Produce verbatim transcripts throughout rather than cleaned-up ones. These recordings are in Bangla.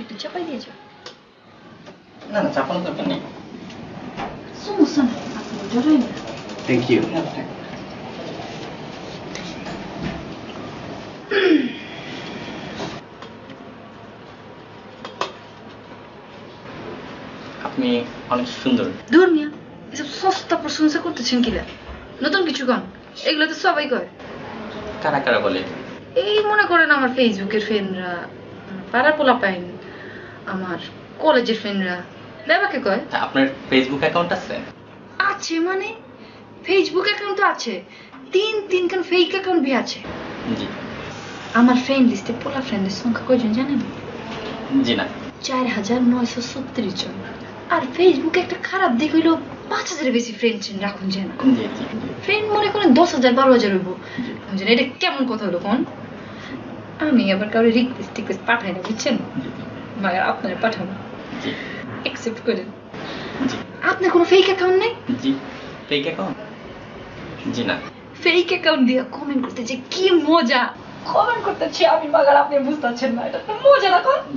একটু চাপাই দিয়েছো? না না চাপানোর দরকার নেই। সমস্যা নেই, আপনি জড়াই না। Thank you. আপনি অনেক সুন্দর। দূর মিয়া, এসব সস্তা প্রশংসা করতেছেন কিলা? নতুন কিছু গান এগুলো তো সবাই কয়। কারা কারা বলে? এই মনে করেন আমার ফেসবুকের ফ্রেন্ডরা, পাড়ার পোলা পাইন, আমার কলেজের ফ্রেন্ডরা দেবাকে কয়। আপনার ফেসবুক অ্যাকাউন্ট আছে? আছে মানে ফেসবুক অ্যাকাউন্ট তো আছে, তিন তিনখান ফেক অ্যাকাউন্ট বি আছে। জি। আমার ফ্রেন্ড লিস্টে পোলা ফ্রেন্ডের সংখ্যা কয়জন জানেন? জি না। চার হাজার নয়শো ছত্রিশ জন। আর ফেসবুকে একটা খারাপ দিক হইলো পাঁচ হাজারের বেশি ফ্রেন্ড রাখুন যেন। জি জি। ফ্রেন্ড মনে করেন দশ হাজার বারো হাজার হইব। এটা কেমন কথা হলো কোন? আমি আবার কারো রিকোয়েস্ট টিকোয়েস্ট পাঠাই না, বুঝছেন? মায়ের আপনারা পাঠাবো, অ্যাকসেপ্ট করেন। জি। আপনার কোনো ফেক অ্যাকাউন্ট নেই? জি। Fake account? জি না। ফেক অ্যাকাউন্ট দিয়ে কমেন্ট করতে যে কি মজা, কমেন্ট করতেছি আমি মাগার, আপনি বুঝতে পারছেন না, এটা তো মজা না কোন?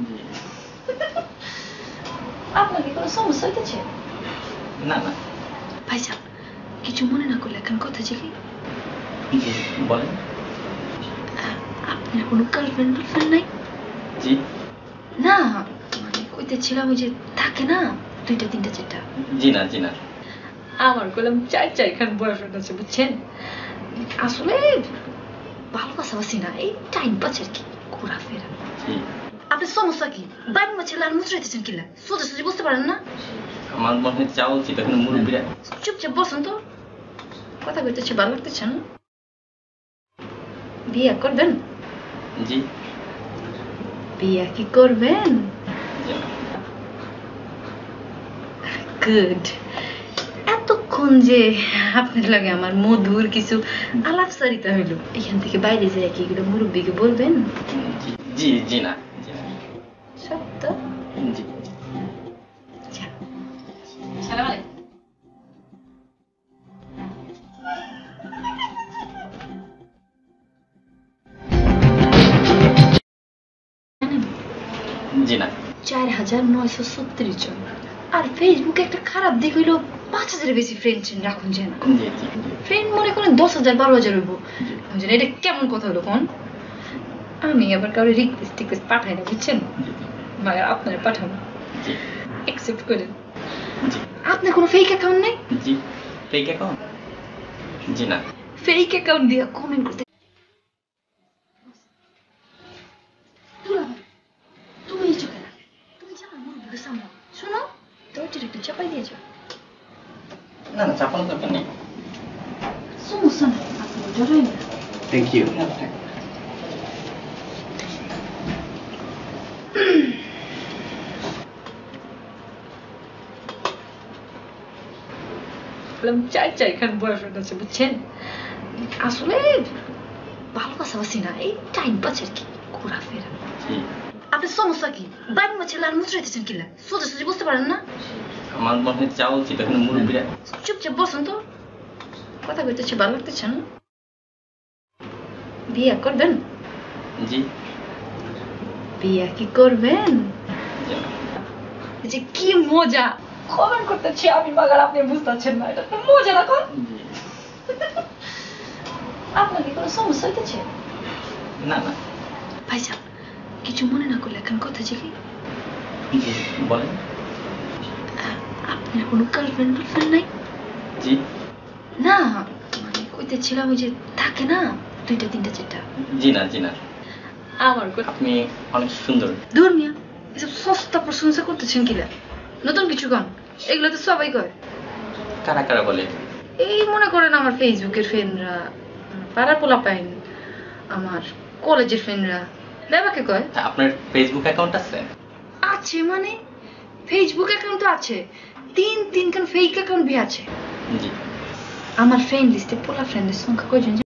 আপনার কি কোনো সমস্যা হইতেছে? না না। ভাইজান কিছু মনে না করলে এখন কথা জিজ্ঞেস। জি বলেন। আপনার কোনো গার্লফ্রেন্ড গার্লফ্রেন্ড নাই? জি না, মানে কইতেছিলাম ওই যে থাকে না দুইটা তিনটা চারটা। জি না। জি না। আমার কইলাম চার চারখান বয়ফ্রেন্ড আছে, বুঝছেন? আসলে ভালোবাসাবাসি না, এই টাইম পাস আর কি, ঘোরাফেরা। জি। আপনার সমস্যা কি? বাইরে মাছে লাল মুচড়াইতেছেন কিলা? সোজা সোজা বুঝতে পারেন না? আমার মনে হয় যাওয়া উচিত, এখন মুরব্বীরা। চুপচাপ বসুন তো, কথা কইতেছে ভালো লাগতেছে না? বিয়ে করবেন? জি। বিয়ে কি করবেন? জি না। গুড। এতক্ষণ যে আপনার লাগে আমার মধুর কিছু আলাপচারিতা হইল, এখান থেকে বাইরে যায় কি এগুলো মুরব্বীকে বলবেন? জি জি জি না। জি না। সত্য? জি। সালাম আলাইকুম। জি না। চার হাজার নয়শো ছত্রিশ জন। আর ফেসবুকে একটা খারাপ দিক হইলো পাঁচ হাজারের বেশি ফ্রেন্ড রাখুন যেন। জি জি। ফ্রেন্ড মনে করেন দশ হাজার বারো হাজার হইব। এটা কেমন কথা হলো কোন? আমি আবার কারো রিকোয়েস্ট টিকোয়েস্ট পাঠাই না, বুঝছেন? মায়ের আপনারা পাঠাবো, অ্যাকসেপ্ট করেন। জি। আপনার কোনো ফেক অ্যাকাউন্ট নেই? জি। Fake account? জি না। ফেক অ্যাকাউন্ট দিয়ে কমেন্ট করতে তুমি চোখে না, তুমি জানো মুরব্বীকে সামলাও। শোনো দরজাটা একটু চাপাই দিয়েছো? না না চাপানোর দরকার নেই। সমস্যা নেই, আপনি জড়াই না। Thank you. চার চারখান বয়ফ্রেন্ড আছে, বুঝছেন? আসলে ভালোবাসাবাসি না, এই টাইম পাস আর কি, ঘোরাফেরা। আপনার সমস্যা কি? বাইরে মাছে লাল মুচড়াইতেছেন কিলা? সোজা সোজা বুঝতে পারেন না? আমার মনে হয় যাওয়া উচিত, এখন মুরব্বীরা। চুপচাপ বসুন তো, কথা কইতেছে ভালো লাগতেছে না? বিয়ে করবেন? জি। বিয়ে কি করবেন? জি না। যে কি মজা, কমেন্ট করতেছি আমি মাগার, আপনি বুঝতে পারছেন না, এটা তো মজা না কোন? আপনার কি কোনো সমস্যা হইতেছে? না না। ভাইজান কিছু মনে না করলে এখন কথা জিজ্ঞেস। জি বলেন। আপনার কোনো গার্লফ্রেন্ড গার্লফ্রেন্ড নাই? জি না, মানে কইতেছিলাম ওই যে থাকে না দুইটা তিনটা চারটা। জি না। জি না। আমার আপনি অনেক সুন্দর। দূর মিয়া, এসব সস্তা প্রশংসা করতেছেন কিলা? নতুন কিছু গান এগুলো তো সবাই কয়। কারা কারা বলে? এই মনে করেন আমার ফেসবুকের ফ্রেন্ডরা, পাড়ার পোলা পাইন, আমার কলেজের ফ্রেন্ডরা দেবাকে কয়। আপনার ফেসবুক অ্যাকাউন্ট আছে? আছে মানে ফেসবুক অ্যাকাউন্ট তো আছে, তিন তিনখান ফেক অ্যাকাউন্ট বি আছে। জি। আমার ফ্রেন্ড লিস্টে পোলা ফ্রেন্ডের সংখ্যা কয়জন?